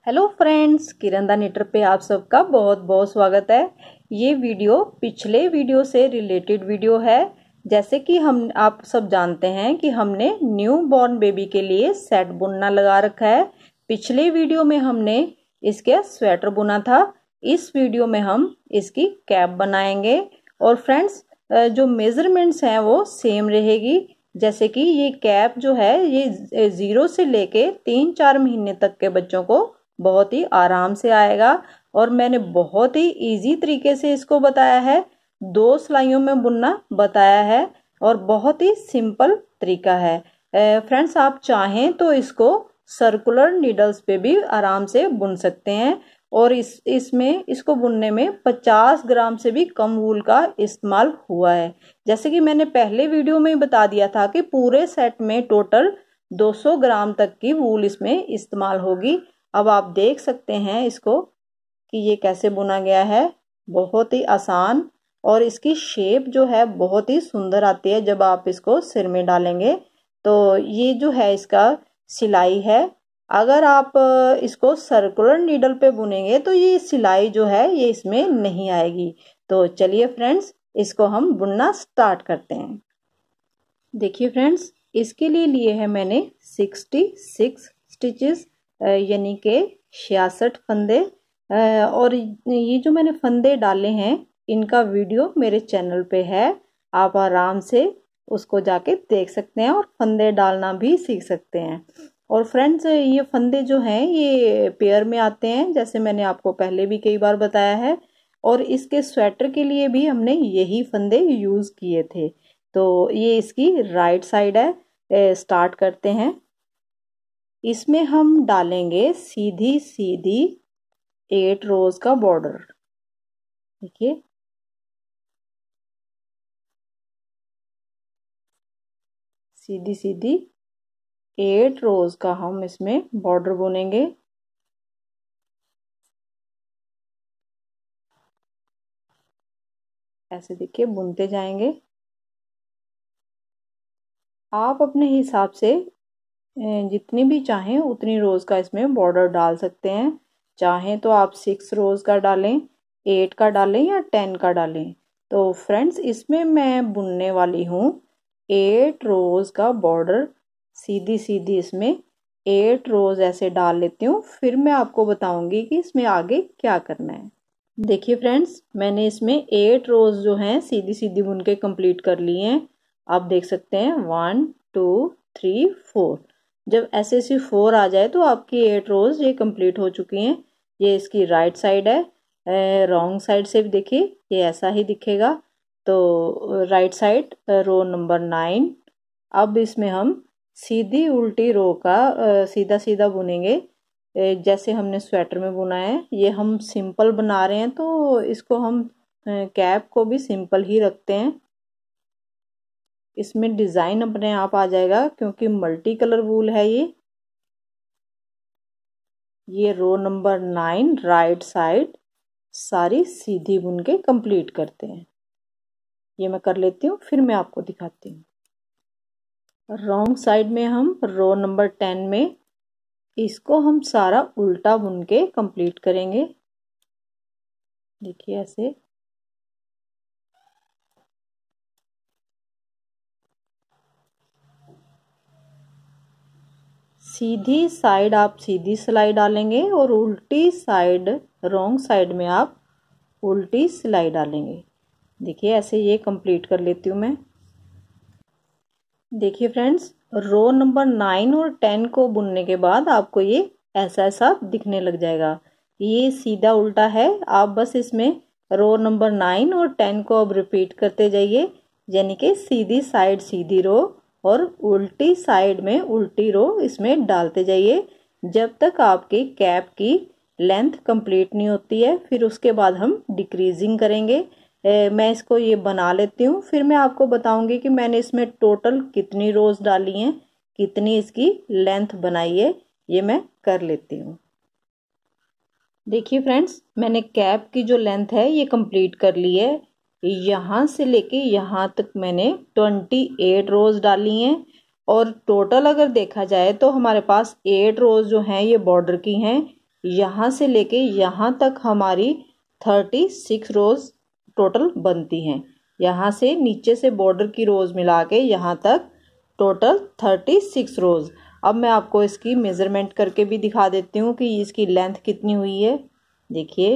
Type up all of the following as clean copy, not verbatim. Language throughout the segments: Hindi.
हेलो फ्रेंड्स, किरण दा निटर पे आप सबका बहुत बहुत स्वागत है। ये वीडियो पिछले वीडियो से रिलेटेड वीडियो है। जैसे कि आप सब जानते हैं कि हमने न्यू बॉर्न बेबी के लिए सेट बुनना लगा रखा है। पिछले वीडियो में हमने इसके स्वेटर बुना था। इस वीडियो में हम इसकी कैप बनाएंगे और फ्रेंड्स जो मेजरमेंट्स हैं वो सेम रहेगी। जैसे कि ये कैप जो है ये 0 से लेके 3-4 महीने तक के बच्चों को बहुत ही आराम से आएगा और मैंने बहुत ही इजी तरीके से इसको बताया है। 2 सिलाइयों में बुनना बताया है और बहुत ही सिंपल तरीका है। फ्रेंड्स, आप चाहें तो इसको सर्कुलर नीडल्स पे भी आराम से बुन सकते हैं और इसको बुनने में 50 ग्राम से भी कम वूल का इस्तेमाल हुआ है। जैसे कि मैंने पहले वीडियो में बता दिया था कि पूरे सेट में टोटल 200 ग्राम तक की वूल इसमें इस्तेमाल होगी। अब आप देख सकते हैं इसको कि ये कैसे बुना गया है। बहुत ही आसान और इसकी शेप जो है बहुत ही सुंदर आती है जब आप इसको सिर में डालेंगे। तो ये जो है इसका सिलाई है। अगर आप इसको सर्कुलर नीडल पे बुनेंगे तो ये सिलाई जो है ये इसमें नहीं आएगी। तो चलिए फ्रेंड्स, इसको हम बुनना स्टार्ट करते हैं। देखिए फ्रेंड्स, इसके लिए है मैंने 66 स्टिचेस यानी के 66 फंदे। और ये जो मैंने फंदे डाले हैं इनका वीडियो मेरे चैनल पे है। आप आराम से उसको जाके देख सकते हैं और फंदे डालना भी सीख सकते हैं। और फ्रेंड्स, ये फंदे जो हैं ये पेयर में आते हैं, जैसे मैंने आपको पहले भी कई बार बताया है। और इसके स्वेटर के लिए भी हमने यही फंदे यूज़ किए थे। तो ये इसकी राइट साइड है। स्टार्ट करते हैं। इसमें हम डालेंगे सीधी सीधी 8 रोज का बॉर्डर। देखिए, सीधी सीधी 8 रोज का हम इसमें बॉर्डर बुनेंगे। ऐसे देखिए बुनते जाएंगे। आप अपने हिसाब से जितनी भी चाहें उतनी रोज का इसमें बॉर्डर डाल सकते हैं। चाहें तो आप 6 रोज का डालें, 8 का डालें या 10 का डालें। तो फ्रेंड्स, इसमें मैं बुनने वाली हूँ 8 रोज का बॉर्डर। सीधी सीधी इसमें 8 रोज ऐसे डाल लेती हूँ, फिर मैं आपको बताऊंगी कि इसमें आगे क्या करना है। देखिए फ्रेंड्स, मैंने इसमें 8 रोज जो हैं सीधी सीधी बुन के कंप्लीट कर लिए हैं। आप देख सकते हैं 1 2 3 4। जब ऐसे 4 आ जाए तो आपकी 8 रोज ये कंप्लीट हो चुकी हैं। ये इसकी राइट साइड है। रॉन्ग साइड से भी देखिए ये ऐसा ही दिखेगा। तो राइट साइड रो नंबर 9। अब इसमें हम सीधी उल्टी रो का सीधा सीधा बुनेंगे जैसे हमने स्वेटर में बुना है। ये हम सिंपल बना रहे हैं तो इसको हम कैप को भी सिंपल ही रखते हैं। इसमें डिज़ाइन अपने आप आ जाएगा क्योंकि मल्टी कलर वूल है ये रो नंबर 9 राइट साइड सारी सीधी बुन के कंप्लीट करते हैं। ये मैं कर लेती हूँ, फिर मैं आपको दिखाती हूँ। रॉन्ग साइड में हम रो नंबर 10 में इसको हम सारा उल्टा बुन के कंप्लीट करेंगे। देखिए ऐसे। सीधी साइड आप सीधी सिलाई डालेंगे और उल्टी साइड रॉन्ग साइड में आप उल्टी सिलाई डालेंगे। देखिए ऐसे ये कंप्लीट कर लेती हूँ मैं। देखिए फ्रेंड्स, रो नंबर 9 और 10 को बुनने के बाद आपको ये ऐसा ऐसा दिखने लग जाएगा। ये सीधा उल्टा है। आप बस इसमें रो नंबर 9 और 10 को अब रिपीट करते जाइए, यानी कि सीधी साइड सीधी रो और उल्टी साइड में उल्टी रो इसमें डालते जाइए जब तक आपकी कैप की लेंथ कंप्लीट नहीं होती है। फिर उसके बाद हम डिक्रीजिंग करेंगे। मैं इसको ये बना लेती हूँ, फिर मैं आपको बताऊंगी कि मैंने इसमें टोटल कितनी रोज डाली हैं, कितनी इसकी लेंथ बनाई है। ये मैं कर लेती हूँ। देखिए फ्रेंड्स, मैंने कैप की जो लेंथ है ये कंप्लीट कर ली है। यहाँ से लेके यहाँ तक मैंने 28 रोज डाली हैं और टोटल अगर देखा जाए तो हमारे पास 8 रोज जो हैं ये बॉर्डर की हैं यहाँ से लेके यहाँ तक हमारी 36 रोज टोटल बनती हैं। यहाँ से नीचे से बॉर्डर की रोज मिला के यहाँ तक टोटल 36 रोज। अब मैं आपको इसकी मेजरमेंट करके भी दिखा देती हूँ कि इसकी लेंथ कितनी हुई है। देखिए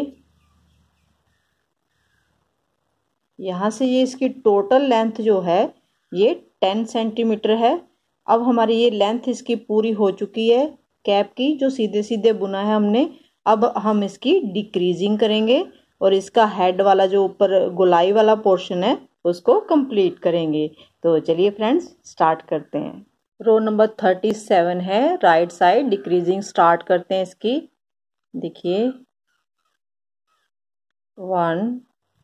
यहाँ से ये इसकी टोटल लेंथ जो है ये 10 सेंटीमीटर है। अब हमारी ये लेंथ इसकी पूरी हो चुकी है कैप की, जो सीधे सीधे बुना है हमने। अब हम इसकी डिक्रीजिंग करेंगे और इसका हेड वाला जो ऊपर गोलाई वाला पोर्शन है उसको कंप्लीट करेंगे। तो चलिए फ्रेंड्स स्टार्ट करते हैं। रो नंबर 37 है, राइट साइड डिक्रीजिंग स्टार्ट करते हैं इसकी। देखिए 1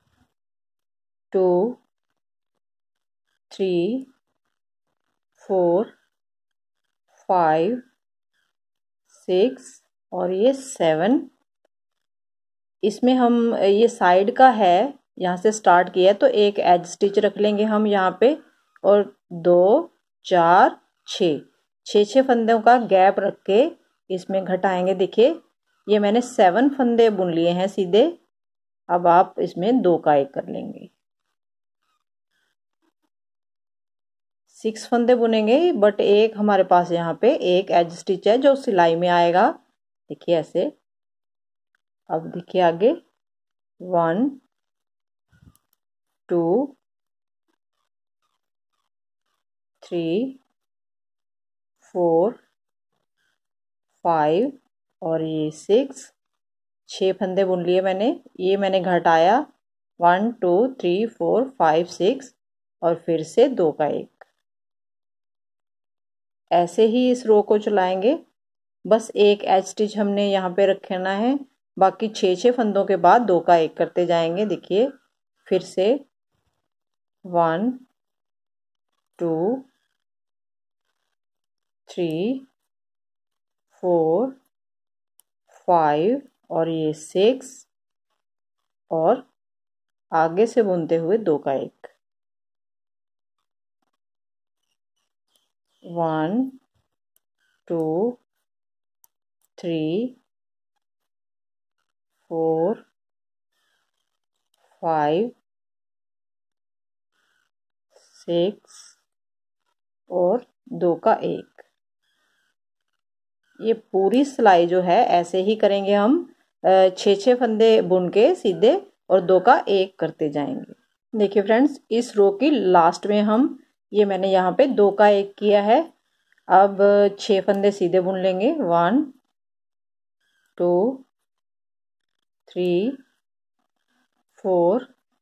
2 3 4 5 6 और ये 7। इसमें हम ये साइड का है, यहाँ से स्टार्ट किया है तो एक एज स्टिच रख लेंगे हम यहाँ पे, और 2 4 6 6 फंदों का गैप रख के इसमें घटाएंगे। देखिए ये मैंने 7 फंदे बुन लिए हैं सीधे। अब आप इसमें 2 का 1 कर लेंगे। 6 फंदे बुनेंगे, बट एक हमारे पास यहाँ पे एक एज स्टिच है जो सिलाई में आएगा। देखिए ऐसे। अब देखिए आगे 1 2 3 4 5 और ये 6 फंदे बुन लिए मैंने। ये मैंने घटाया 1 2 3 4 5 6 और फिर से 2 का 1। ऐसे ही इस रो को चलाएंगे। बस एक एज स्टिच हमने यहाँ पे रखना है, बाकी 6 फंदों के बाद 2 का 1 करते जाएंगे। देखिए फिर से 1 2 3 4 5 और ये 6 और आगे से बुनते हुए 2 का 1। 1 2 3 4 5 6 और 2 का 1। ये पूरी सिलाई जो है ऐसे ही करेंगे हम, 6 फंदे बुन के सीधे और 2 का 1 करते जाएंगे। देखिए फ्रेंड्स इस रो की लास्ट में हम ये मैंने यहाँ पे 2 का 1 किया है। अब 6 फंदे सीधे बुन लेंगे। 1 2 3 4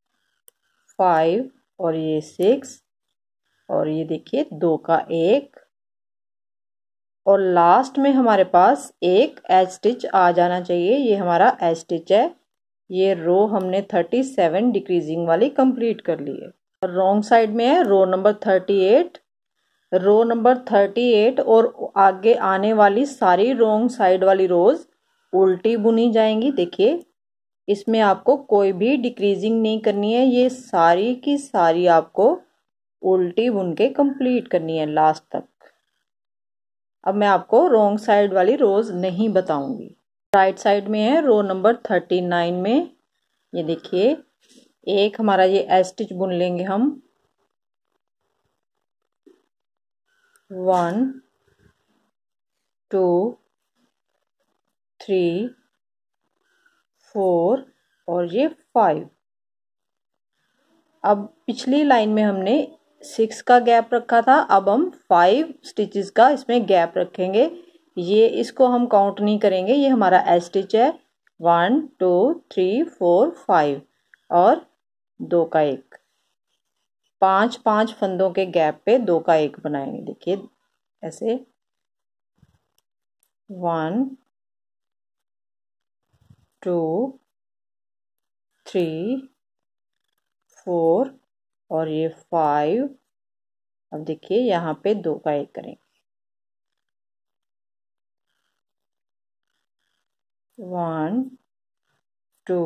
5 और ये 6 और ये देखिए 2 का 1। और लास्ट में हमारे पास एक एज स्टिच आ जाना चाहिए। ये हमारा एज स्टिच है। ये रो हमने 37 डिक्रीजिंग वाली कंप्लीट कर ली है। रॉन्ग साइड में है रो नंबर 38। रो नंबर 38 और आगे आने वाली सारी रॉन्ग साइड वाली रोज उल्टी बुनी जाएंगी। देखिए इसमें आपको कोई भी डिक्रीजिंग नहीं करनी है, ये सारी की सारी आपको उल्टी बुन के कंप्लीट करनी है लास्ट तक। अब मैं आपको रॉन्ग साइड वाली रोज नहीं बताऊंगी। राइट साइड में है रो नंबर 39 में। ये देखिए एक हमारा ये एज स्टिच बुन लेंगे हम। 1 2 3 4 और ये 5। अब पिछली लाइन में हमने 6 का गैप रखा था, अब हम 5 स्टिचेस का इसमें गैप रखेंगे। ये इसको हम काउंट नहीं करेंगे, ये हमारा एज स्टिच है। 1 2 3 4 5 और 2 का 1। 5 फंदों के गैप पे 2 का 1 बनाएंगे। देखिए ऐसे 1 2 3 4 और ये 5। अब देखिए यहाँ पे 2 का 1 करेंगे। 1 2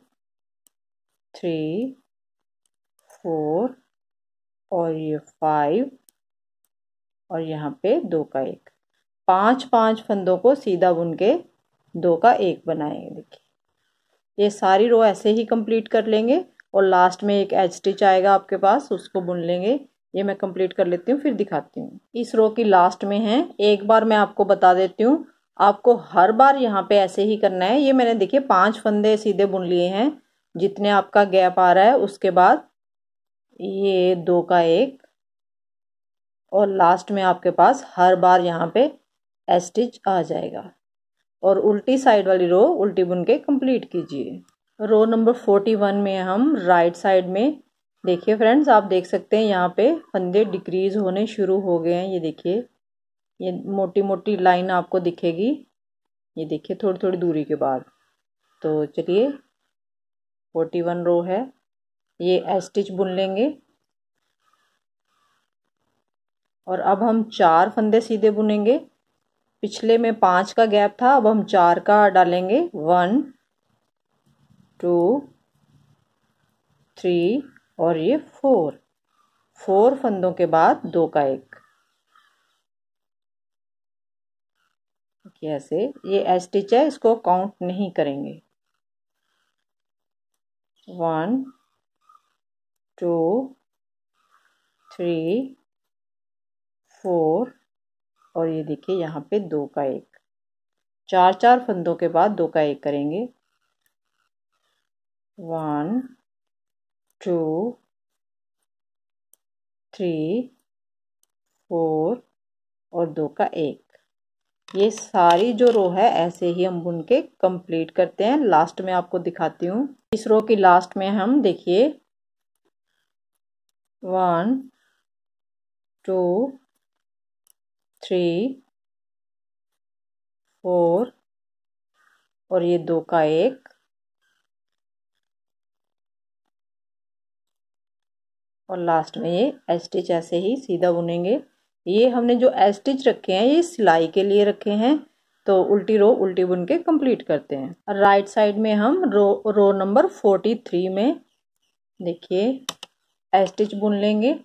3 4 और ये 5 और यहाँ पे 2 का 1। 5 फंदों को सीधा बुन के दो का एक बनाएंगे। देखिए ये सारी रो ऐसे ही कंप्लीट कर लेंगे और लास्ट में एक एज स्टिच आएगा आपके पास, उसको बुन लेंगे। ये मैं कंप्लीट कर लेती हूँ फिर दिखाती हूँ। इस रो की लास्ट में है। एक बार मैं आपको बता देती हूँ, आपको हर बार यहाँ पे ऐसे ही करना है। ये मैंने देखिए 5 फंदे सीधे बुन लिए हैं। जितने आपका गैप आ रहा है उसके बाद ये दो का एक और लास्ट में आपके पास हर बार यहाँ पे एज स्टिच आ जाएगा। और उल्टी साइड वाली रो उल्टी बुन के कंप्लीट कीजिए। रो नंबर 41 में हम राइट साइड में देखिए फ्रेंड्स, आप देख सकते हैं यहाँ पे फंदे डिक्रीज होने शुरू हो गए हैं। ये देखिए ये मोटी मोटी लाइन आपको दिखेगी, ये देखिए थोड़ी थोड़ी दूरी के बाद। तो चलिए 41 रो है, ये एज स्टिच बुन लेंगे। और अब हम 4 फंदे सीधे बुनेंगे। पिछले में 5 का गैप था, अब हम 4 का डालेंगे। 1 2 3 और ये 4 फंदों के बाद दो का एक। ऐसे ये एज स्टिच है, इसको काउंट नहीं करेंगे। 1 2 3 4 और ये देखिए यहाँ पे दो का एक। 4 फंदों के बाद दो का एक करेंगे। 1 2 3 4 और दो का एक। ये सारी जो रो है ऐसे ही हम बुन के कंप्लीट करते हैं। लास्ट में आपको दिखाती हूँ। इस रो की लास्ट में हम देखिए 1 2 3 4 और ये दो का एक और लास्ट में ये एज स्टिच ऐसे ही सीधा बुनेंगे। ये हमने जो एज स्टिच रखे हैं ये सिलाई के लिए रखे हैं। तो उल्टी रो उल्टी बुन के कंप्लीट करते हैं। राइट साइड में हम रो नंबर 43 में देखिए एज स्टिच बुन लेंगे।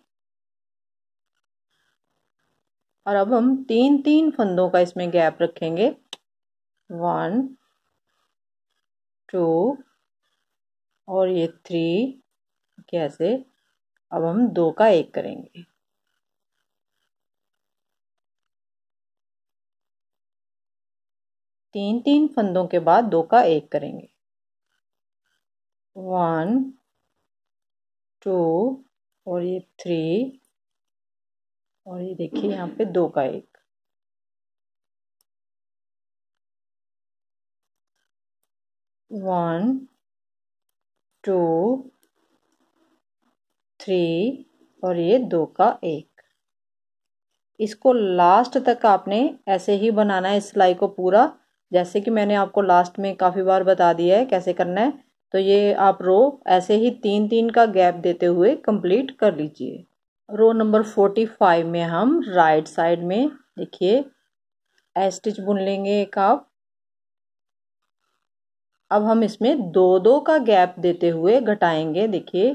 और अब हम 3 फंदों का इसमें गैप रखेंगे। 1 2 और ये 3 कैसे। अब हम दो का एक करेंगे। 3 फंदों के बाद दो का एक करेंगे। 1 2 और ये 3 और ये देखिए यहाँ पे दो का एक। 1 2 3 और ये दो का एक। इसको लास्ट तक आपने ऐसे ही बनाना है सिलाई को पूरा, जैसे कि मैंने आपको लास्ट में काफ़ी बार बता दिया है कैसे करना है। तो ये आप रो ऐसे ही 3 का गैप देते हुए कंप्लीट कर लीजिए। रो नंबर 45 में हम राइट साइड में देखिए एज स्टिच बुन लेंगे एक आप। अब हम इसमें दो का गैप देते हुए घटाएंगे। देखिए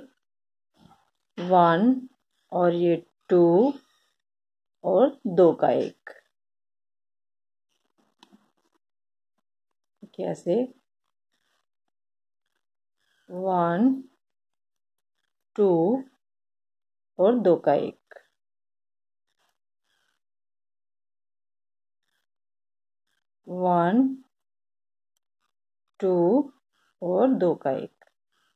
1 और ये 2 और दो का एक। कैसे 1 2 और दो का एक। 1 2 और दो का एक।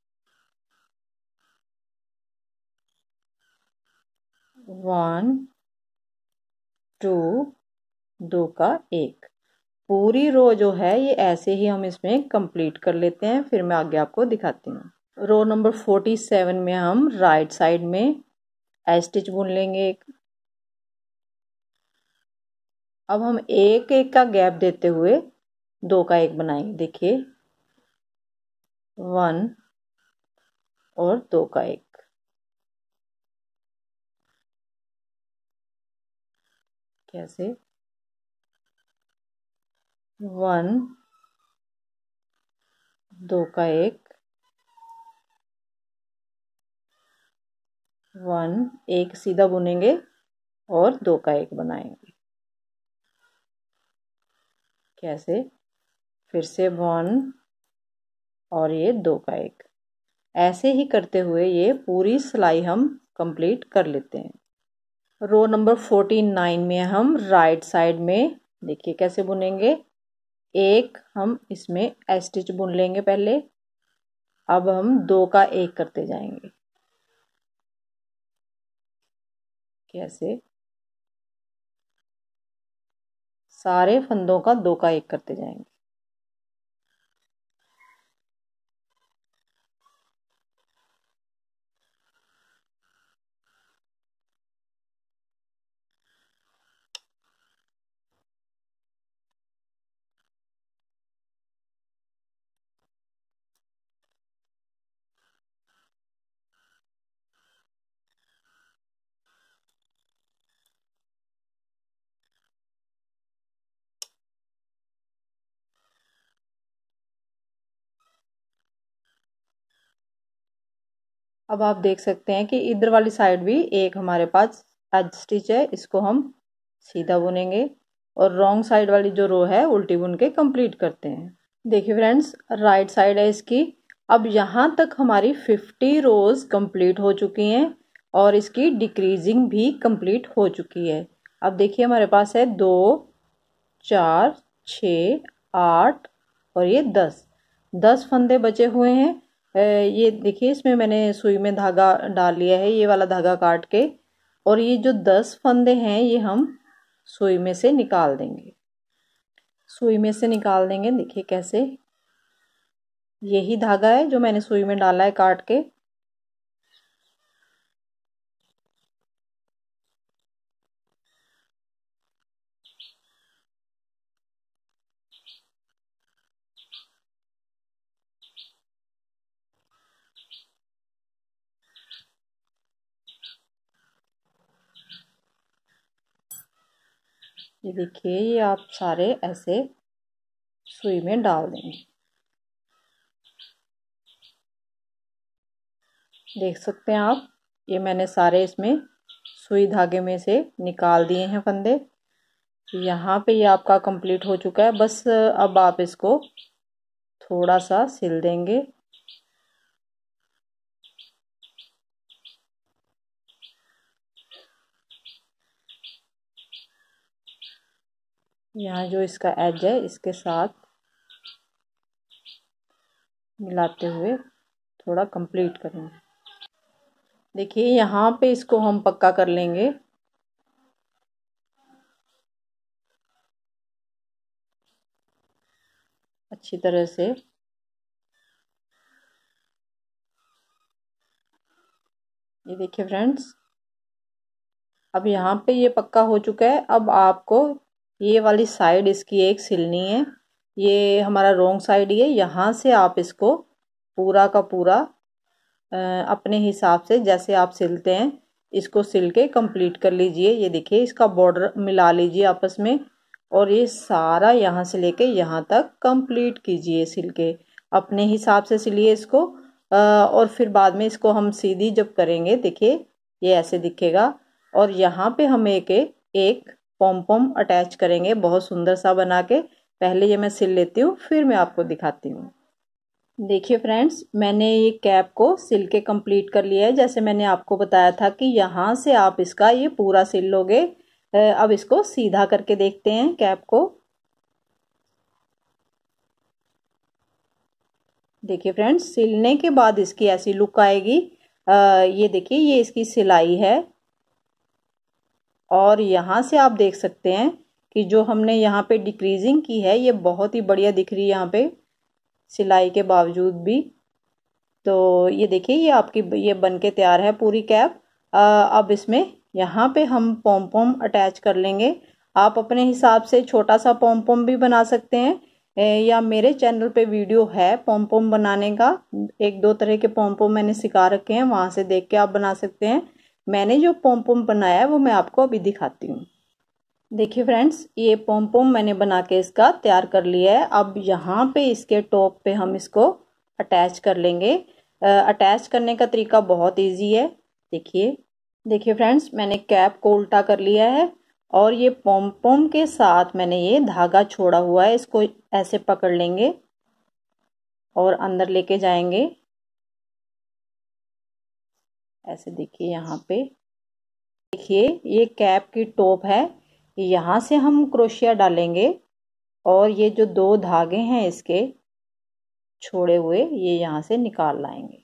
1 2 दो का एक। पूरी रो जो है ये ऐसे ही हम इसमें कंप्लीट कर लेते हैं, फिर मैं आगे आपको दिखाती हूँ। रो नंबर 47 में हम राइट साइड में एज स्टिच बुन लेंगे एक। अब हम एक का गैप देते हुए दो का एक बनाएंगे। देखिए 1 और दो का एक। कैसे 1 दो का एक। 1 एक सीधा बुनेंगे और दो का एक बनाएंगे। कैसे फिर से 1 और ये 2 का 1। ऐसे ही करते हुए ये पूरी सिलाई हम कंप्लीट कर लेते हैं। रो नंबर 49 में हम राइट साइड में देखिए कैसे बुनेंगे। एक हम इसमें स्टिच बुन लेंगे पहले। अब हम 2 का 1 करते जाएंगे। कैसे सारे फंदों का 2 का 1 करते जाएंगे। अब आप देख सकते हैं कि इधर वाली साइड भी एक हमारे पास एज स्टिच है, इसको हम सीधा बुनेंगे और रॉन्ग साइड वाली जो रो है उल्टी बुन के कंप्लीट करते हैं। देखिए फ्रेंड्स, राइट साइड है इसकी। अब यहाँ तक हमारी 50 रोज कंप्लीट हो चुकी हैं और इसकी डिक्रीजिंग भी कंप्लीट हो चुकी है। अब देखिए हमारे पास है 2, 4, 6, 8 और ये 10 फंदे बचे हुए हैं। ये देखिए इसमें मैंने सुई में धागा डाल लिया है, ये वाला धागा काट के, और ये जो 10 फंदे हैं ये हम सुई में से निकाल देंगे। सुई में से निकाल देंगे, देखिए कैसे। यही धागा है जो मैंने सुई में डाला है काट के। ये देखिए, ये आप सारे ऐसे सुई में डाल देंगे। देख सकते हैं आप, ये मैंने सारे इसमें सुई धागे में से निकाल दिए हैं फंदे। यहाँ पे ये आपका कंप्लीट हो चुका है। बस अब आप इसको थोड़ा सा सिल देंगे। यहाँ जो इसका एज है इसके साथ मिलाते हुए थोड़ा कंप्लीट करेंगे। देखिए यहाँ पे इसको हम पक्का कर लेंगे। अच्छी तरह से। ये देखिए फ्रेंड्स, अब यहाँ पे ये पक्का हो चुका है। अब आपको ये वाली साइड इसकी एक सिलनी है। ये हमारा रोंग साइड ही है। यहाँ से आप इसको पूरा का पूरा अपने हिसाब से जैसे आप सिलते हैं इसको सिल के कंप्लीट कर लीजिए। ये देखिए इसका बॉर्डर मिला लीजिए आपस में और ये सारा यहाँ से लेके यहाँ तक कंप्लीट कीजिए सिल के। अपने हिसाब से सिलिए इसको और फिर बाद में इसको हम सीधी जब करेंगे देखिए ये ऐसे दिखेगा। और यहाँ पे हम एक पॉम पॉम अटैच करेंगे बहुत सुंदर सा बना के। पहले ये मैं सिल लेती हूँ फिर मैं आपको दिखाती हूँ। देखिए फ्रेंड्स, मैंने ये कैप को सिल के कंप्लीट कर लिया है। जैसे मैंने आपको बताया था कि यहाँ से आप इसका ये पूरा सिल लोगे। अब इसको सीधा करके देखते हैं कैप को। देखिए फ्रेंड्स, सिलने के बाद इसकी ऐसी लुक आएगी। ये देखिए ये इसकी सिलाई है और यहाँ से आप देख सकते हैं कि जो हमने यहाँ पे डिक्रीजिंग की है ये बहुत ही बढ़िया दिख रही है यहाँ पे सिलाई के बावजूद भी। तो ये देखिए ये आपकी ये बन के तैयार है पूरी कैप। अब इसमें यहाँ पे हम पॉम पॉम अटैच कर लेंगे। आप अपने हिसाब से छोटा सा पॉम पॉम भी बना सकते हैं या मेरे चैनल पे वीडियो है पॉम पॉम बनाने का। 1-2 तरह के पॉम पॉम मैंने सिखा रखे हैं, वहां से देख के आप बना सकते हैं। मैंने जो पॉम पॉम बनाया है वो मैं आपको अभी दिखाती हूँ। देखिए फ्रेंड्स, ये पॉम पॉम मैंने बना के इसका तैयार कर लिया है। अब यहाँ पे इसके टॉप पे हम इसको अटैच कर लेंगे। अटैच करने का तरीका बहुत इजी है। देखिए फ्रेंड्स, मैंने कैप को उल्टा कर लिया है और ये पॉम पॉम के साथ मैंने ये धागा छोड़ा हुआ है, इसको ऐसे पकड़ लेंगे और अंदर लेके जाएंगे। ऐसे देखिए यहाँ पे देखिए ये कैप की टॉप है, यहाँ से हम क्रोशिया डालेंगे और ये जो 2 धागे हैं इसके छोड़े हुए ये यहाँ से निकाल लाएंगे।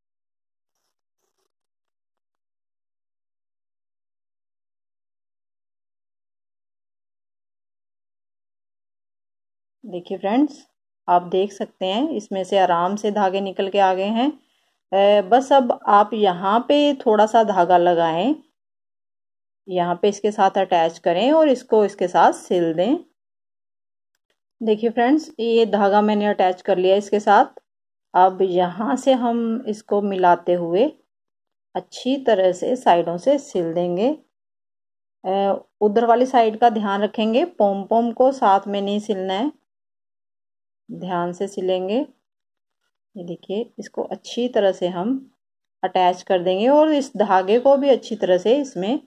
देखिए फ्रेंड्स, आप देख सकते हैं इसमें से आराम से धागे निकल के आ गए हैं। बस अब आप यहाँ पे थोड़ा सा धागा लगाएं, यहाँ पे इसके साथ अटैच करें और इसको इसके साथ सिल दें। देखिए फ्रेंड्स, ये धागा मैंने अटैच कर लिया इसके साथ। अब यहाँ से हम इसको मिलाते हुए अच्छी तरह से साइडों से सिल देंगे। उधर वाली साइड का ध्यान रखेंगे, पोम पोम को साथ में नहीं सिलना है, ध्यान से सिलेंगे। ये देखिए इसको अच्छी तरह से हम अटैच कर देंगे और इस धागे को भी अच्छी तरह से इसमें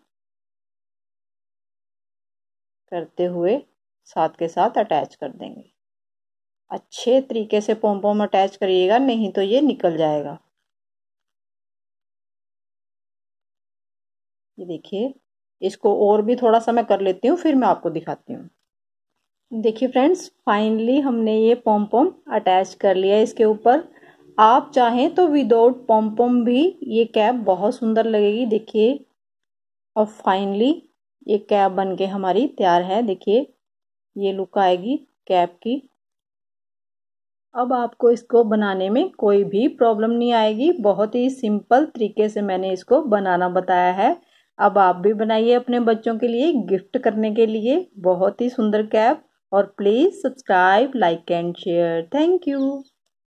करते हुए साथ के साथ अटैच कर देंगे। अच्छे तरीके से पोम पोम अटैच करिएगा, नहीं तो ये निकल जाएगा। ये देखिए इसको और भी थोड़ा सा मैं कर लेती हूँ, फिर मैं आपको दिखाती हूँ। देखिए फ्रेंड्स, फाइनली हमने ये पॉम पॉम अटैच कर लिया इसके ऊपर। आप चाहें तो विदाउट पॉम पॉम भी ये कैप बहुत सुंदर लगेगी। देखिए और फाइनली ये कैप बन के हमारी तैयार है। देखिए ये लुक आएगी कैप की। अब आपको इसको बनाने में कोई भी प्रॉब्लम नहीं आएगी, बहुत ही सिंपल तरीके से मैंने इसको बनाना बताया है। अब आप भी बनाइए अपने बच्चों के लिए गिफ्ट करने के लिए बहुत ही सुंदर कैप। और please subscribe, like and share. Thank you.